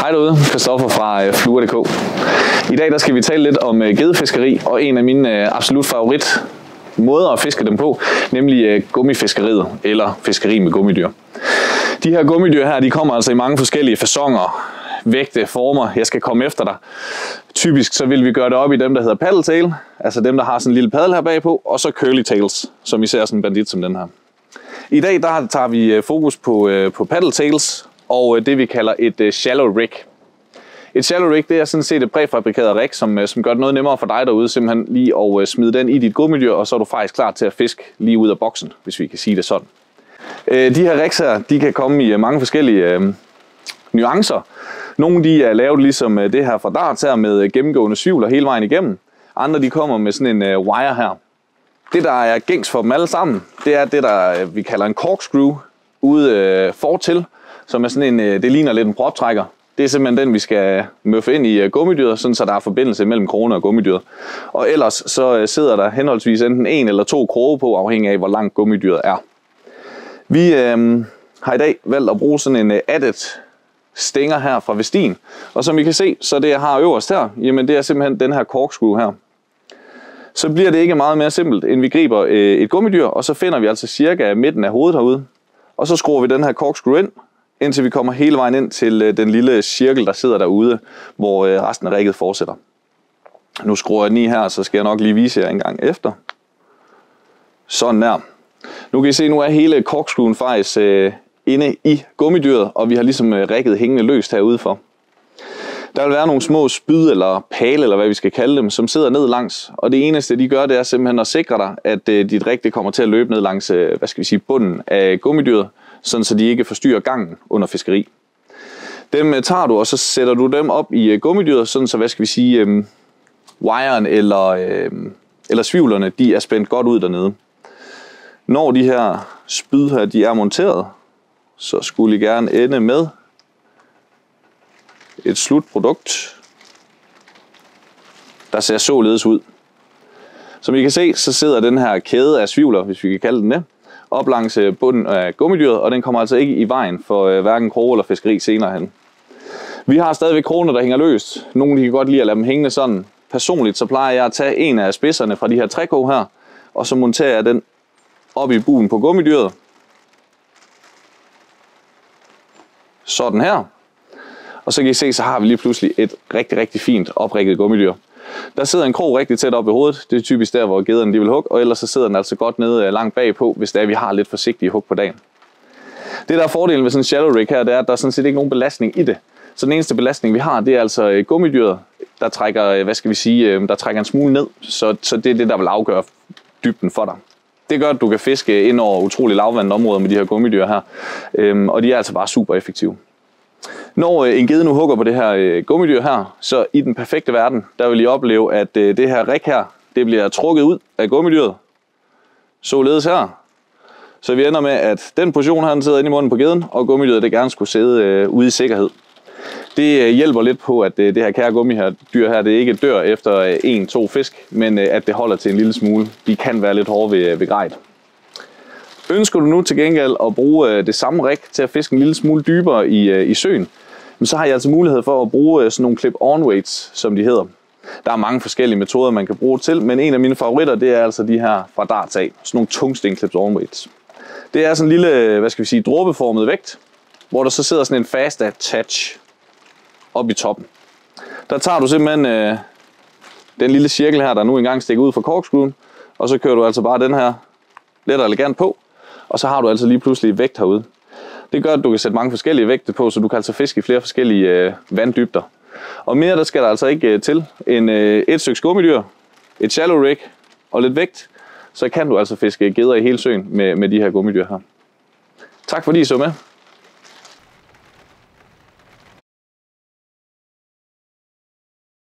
Hej derude, Christoffer fra Fluer.dk. I dag der skal vi tale lidt om gedefiskeri og en af mine absolut favorit måder at fiske dem på, nemlig gummifiskeriet eller fiskeri med gummidyr. De her gummidyr her, de kommer altså i mange forskellige faconer, vægte, former. Jeg skal komme efter dig. Typisk så vil vi gøre det op i dem, der hedder paddletail, altså dem, der har sådan en lille paddle her bagpå, og så curly tails, som I ser sådan en bandit som den her. I dag der tager vi fokus på paddletails og det vi kalder et shallow rig. Et shallow rig, det er sådan set et præfabrikeret rig, som gør det noget nemmere for dig derude, simpelthen lige at smide den i dit gummidyr, og så er du faktisk klar til at fiske lige ud af boksen, hvis vi kan sige det sådan. De her rigs her, de kan komme i mange forskellige nuancer. Nogle de er lavet ligesom det her fra darts her med gennemgående svivler hele vejen igennem. Andre de kommer med sådan en wire her. Det der er gængs for dem alle sammen, det er det der vi kalder en corkscrew ude fortil, som er sådan en, det ligner lidt en proptrækker. Det er simpelthen den vi skal møffe ind i gummidyret, sådan så der er forbindelse mellem krone og gummidyret. Og ellers så sidder der henholdsvis enten en eller to kroge på, afhængig af hvor langt gummidyret er. Vi har i dag valgt at bruge sådan en addet stænger her fra Vestin. Og som I kan se, så det jeg har øverst her, jamen det er simpelthen den her corkscrew her. Så bliver det ikke meget mere simpelt, end vi griber et gummidyr, og så finder vi altså cirka midten af hovedet herude. Og så skruer vi den her corkscrew ind, indtil vi kommer hele vejen ind til den lille cirkel, der sidder derude, hvor resten af rigget fortsætter. Nu skruer jeg den i her, så skal jeg nok lige vise jer en gang efter. Sådan der. Nu kan I se, nu er hele corkscrewen faktisk inde i gummidyret, og vi har ligesom rigget hængende løst herude for. Der vil være nogle små spyd eller pæle, eller hvad vi skal kalde dem, som sidder ned langs. Og det eneste de gør, det er simpelthen at sikre dig, at dit rig kommer til at løbe ned langs bunden af gummidyret, sådan så de ikke forstyrrer gangen under fiskeri. Dem tager du, og så sætter du dem op i gummidyret, sådan så wiren eller svivlerne, de er spændt godt ud dernede. Når de her spyd her, de er monteret, så skulle I gerne ende med et slutprodukt, der ser således ud. Som I kan se, så sidder den her kæde af svivler, hvis vi kan kalde den det, op langs bunden af gummidyret, og den kommer altså ikke i vejen for hverken kroge eller fiskeri senere hen. Vi har stadigvæk kroner, der hænger løst. Nogle kan godt lide at lade dem hængende sådan. Personligt så plejer jeg at tage en af spidserne fra de her trækog her, og så monterer jeg den op i buen på gummidyret. Sådan her. Og så kan I se, så har vi lige pludselig et rigtig, rigtig fint oprigget gummidyr. Der sidder en krog rigtig tæt op i hovedet. Det er typisk der, hvor gederne de vil hugge, og ellers så sidder den altså godt nede langt bagpå, hvis det er, vi har lidt forsigtige hug på dagen. Det der er fordelen ved sådan en shallow rig her, det er, at der er sådan set ikke nogen belastning i det. Så den eneste belastning, vi har, det er altså gummidyret, der trækker, der trækker en smule ned. Så det er det, der vil afgøre dybden for dig. Det gør, at du kan fiske ind over utrolig lavvandede områder med de her gummidyr her, og de er altså bare super effektive. Når en gede nu hugger på det her gummidyr her, så i den perfekte verden, der vil I opleve, at det her rig her, det bliver trukket ud af gummidyret, således her. Så vi ender med, at den portion her, den sidder inde i munden på geden, og gummidyret det gerne skulle sidde ude i sikkerhed. Det hjælper lidt på, at det her kære gummidyr her, det ikke dør efter 1-2 fisk, men at det holder til en lille smule. De kan være lidt hårde ved grejet. Ønsker du nu til gengæld at bruge det samme rig til at fiske en lille smule dybere i søen, så har jeg altså mulighed for at bruge sådan nogle clip-on weights, som de hedder. Der er mange forskellige metoder, man kan bruge til, men en af mine favoritter, det er altså de her fra darts af. Sådan nogle tungsten clip-on weights. Det er sådan en lille, dråbeformet vægt, hvor der så sidder sådan en fast attach op i toppen. Der tager du simpelthen den lille cirkel her, der nu engang stikker ud fra corkscrewen, og så kører du altså bare den her let og elegant på, og så har du altså lige pludselig vægt herude. Det gør, at du kan sætte mange forskellige vægte på, så du kan altså fiske i flere forskellige vanddybder. Og mere der skal der altså ikke til end et stykke gummidyr, et shallow rig og lidt vægt, så kan du altså fiske geder i hele søen med de her gummidyr her. Tak fordi I så med.